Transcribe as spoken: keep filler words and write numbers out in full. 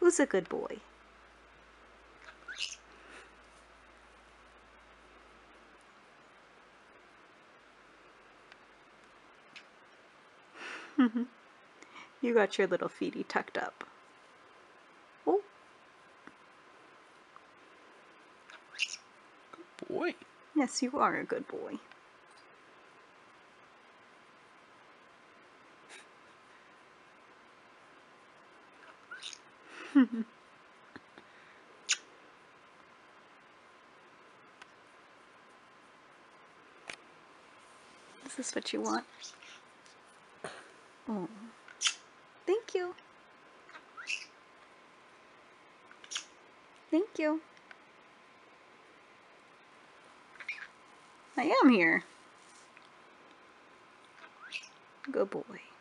Who's a good boy? You got your little feety tucked up. Oh. Good boy. Yes, you are a good boy. Is this what you want? Oh, thank you. Thank you. I am here. Good boy.